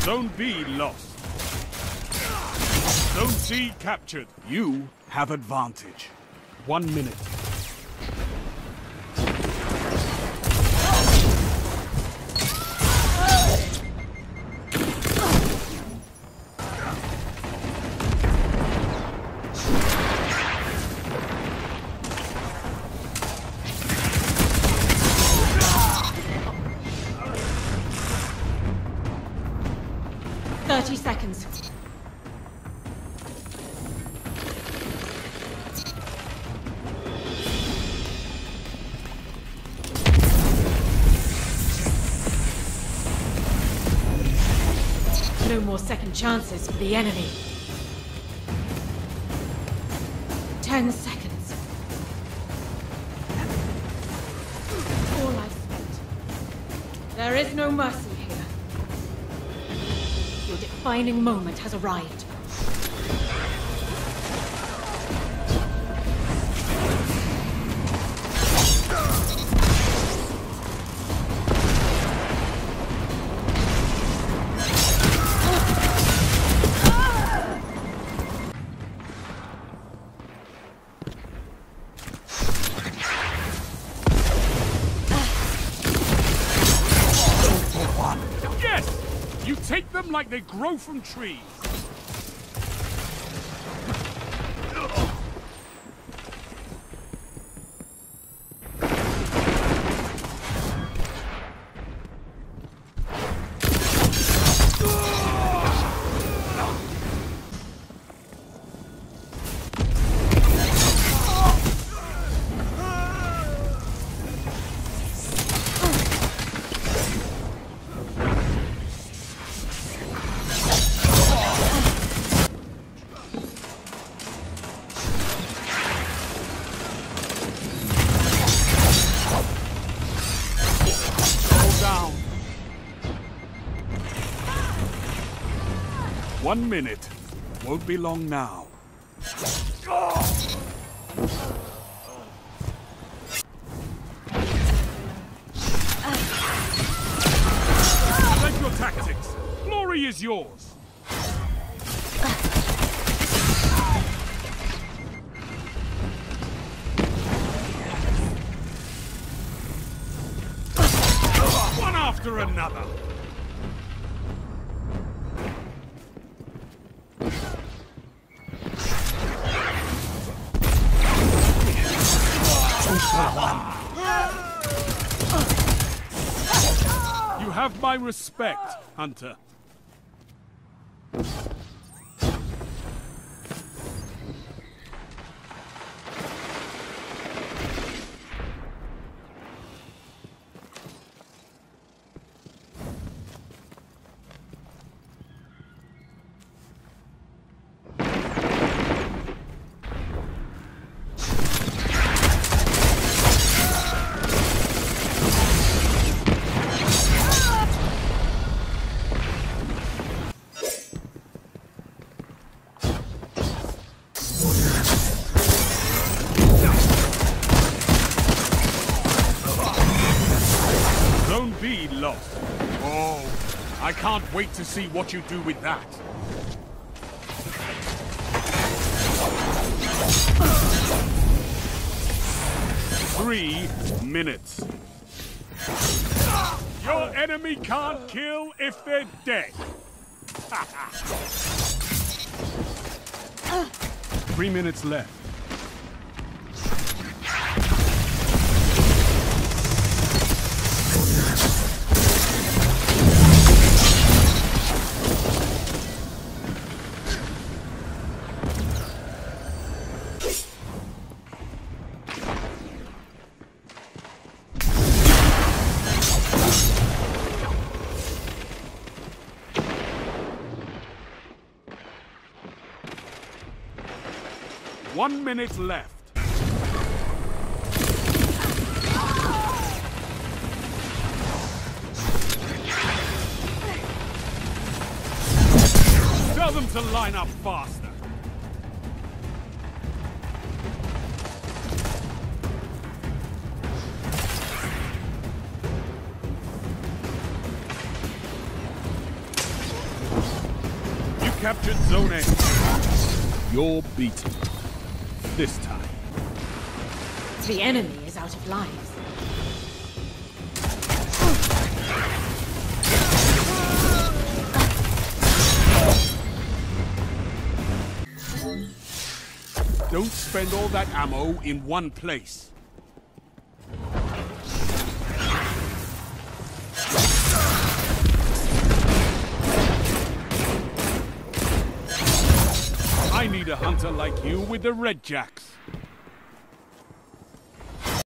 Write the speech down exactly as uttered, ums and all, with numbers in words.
Zone B lost. Zone C captured. You have advantage. One minute. Thirty seconds. No more second chances for the enemy. Ten seconds. All I've spent. There is no mercy here. Your defining moment has arrived. You take them like they grow from trees. One minute. Won't be long now. Select your tactics. Glory is yours. One after another. You have my respect, Hunter. Zone B lost. Oh, I can't wait to see what you do with that. Three minutes. Your enemy can't kill if they're dead. Three minutes left. One minute left. Tell them to line up faster. captured Zone A. You're beaten. This time. The enemy is out of lives. Don't spend all that ammo in one place. I need a hunter like you with the Red Jacks.